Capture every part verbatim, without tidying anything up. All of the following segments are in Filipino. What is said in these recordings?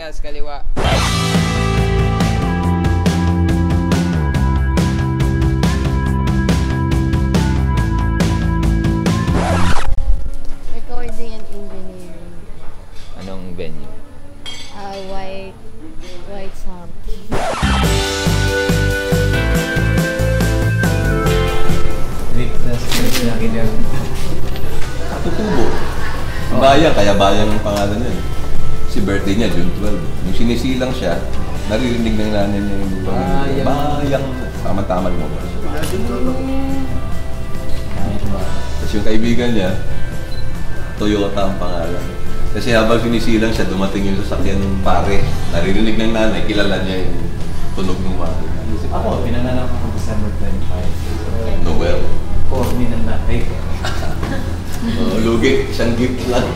parehas kaliwa. Recording and engineering. Anong venue? Uh, white, white sound. Katutubo. Bayang, kaya bayang ang pangalan niya. Si birthday niya, June twelve. Nung sinisilang siya, naririnig ng nanay niya yung lupang bayang. Bayang. Tama-tama mo ba? Tapos yung kaibigan niya, Toyota ang pangalan. Kasi habang sinisilang siya, dumating yung sasakyan ng pare. Naririnig ng nanay, kilala niya yung tunog ng pare. Ako, pinanganak ako December twenty-five. So, Noel. four min ang nanay ko. Oh, lugi, isang gift lang.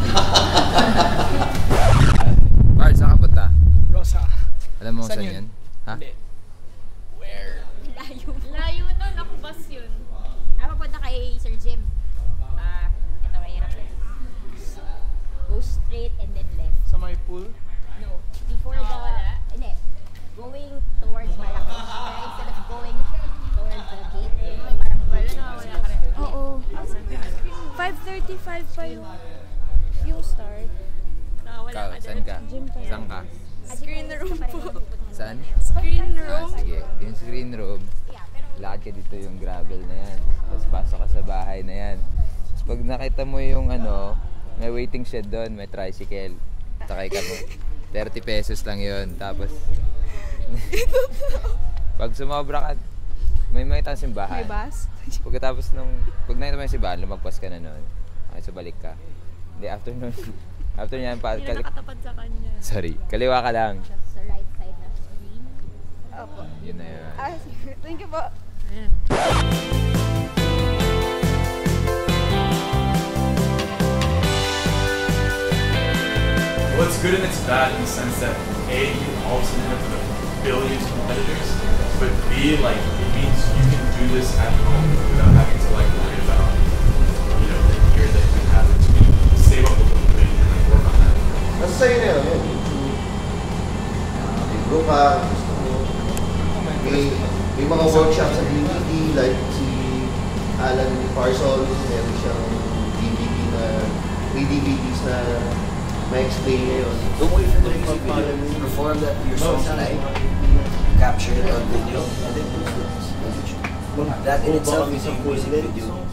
Bard, saan ka punta? Rosa. Alam mo Saan saan yun? yun? Ha? Hindi. Where? Layo. Layo nun. Ako bus yun. Ako punta kay Sir Jim. Ah, ito mahirap. Go straight and then left. Sa may pool? No. Before the... Hindi. Going towards Malaki. Kaya instead of going towards the gate, may parang... Wala na, wala ka rin. Oo. five thirty-five pa yung, yung start. Ikaw, saan ka? Saan ka? Screen room po. Saan? Screen Ah, room. sige. Yung screen room, lakad ka dito yung gravel na yan. Tapos pasok ka sa bahay na yan. Tapos pag nakita mo yung ano, may waiting shed doon, may tricycle. Sakay ka mo. thirty pesos lang yun. Tapos, pag sumobra ka, may makita kang simbahan. May bus? Pagkatapos nung, pag nakita mo yung simbahan, lumagpas ka na nun. Okay, so balik ka. Hindi, after nun, after nyan, pa, Hindi na nakatapat sa kanya. sorry, kaliwa ka lang. Sa right side ng screen. Opo. Yun na yun. Ah, sige. Thank you po. Ayan. Well, it's good and it's bad in the sense that A, you all of a sudden have to billions of competitors, but B, like, it means you can do this at home without having to, like, worry about, you know, the gear that you have to save up a little bit and, like, work on that. Nasa sa'yo na yun, yun. Libro ka, gusto mo. May, may mga workshop sa D V D, like si Alan Parsons, meron siyang D V D na, may D V Ds na ma-explain niya yun. Don't wait for the music video. Perform that your song tonight, capture it on video, and then post it on YouTube. That in itself is a music video.